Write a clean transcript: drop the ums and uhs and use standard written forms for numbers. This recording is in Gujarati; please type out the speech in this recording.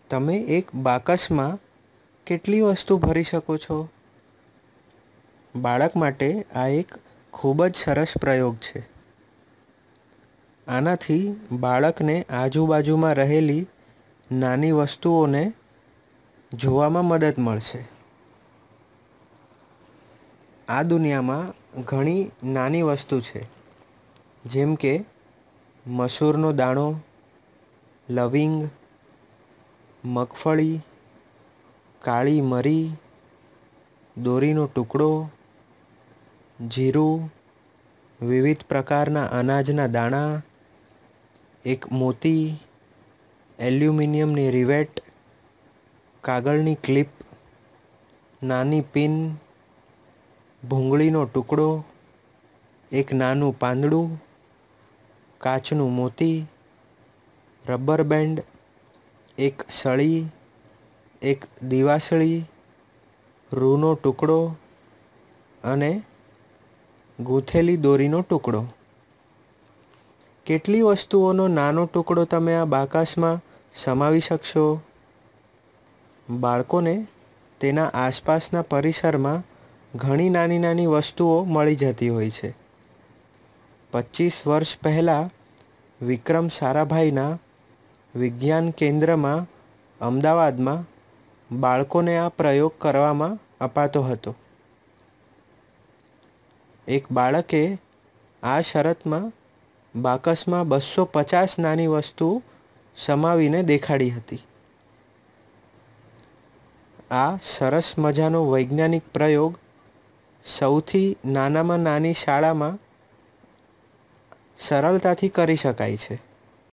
તમે એક બાકસમાં કેટલી વસ્તુ ભરી શકો છો? બાળક માટે આ એક ખૂબ જ સરસ પ્રયોગ છે. આનાથી બાળકને આજુબાજુમાં રહેલી નાની વસ્તુઓને જોવામાં મદદ મળશે. આ દુનિયામાં ઘણી નાની વસ્તુ છે, જેમ કે મસૂરનો દાણો, લવિંગ, મગફળી, કાળી મરી, દોરીનો ટુકડો, જીરું, વિવિધ પ્રકારના અનાજના દાણા, એક મોતી, એલ્યુમિનિયમની રિવેટ, કાગળની ક્લિપ, નાની પિન, ભૂંગળીનો ટુકડો, એક નાનું પાંદડું, કાચનું મોતી, રબર બેન્ડ, એક સળી, એક દિવાસળી, રૂનો ટુકડો અને ગૂંથેલી દોરીનો ટુકડો. કેટલી વસ્તુઓનો નાનો ટુકડો તમે આ બાકસમાં સમાવી શકશો? બાળકોને તેના આસપાસના પરિસરમાં ઘણી નાની નાની વસ્તુઓ મળી જતી હોય છે. 25 વર્ષ પહેલાં વિક્રમ સારાભાઈના વિજ્ઞાન કેન્દ્રમાં અમદાવાદમાં બાળકોને આ પ્રયોગ કરવામાં અપાતો હતો. એક બાળકે આ શરતમાં બાકસમાં 250 નાની વસ્તુ સમાવીને દેખાડી હતી. આ સરસ મજાનો વૈજ્ઞાનિક પ્રયોગ સૌથી નાનામાં નાની શાળામાં સરળતાથી કરી શકાય છે.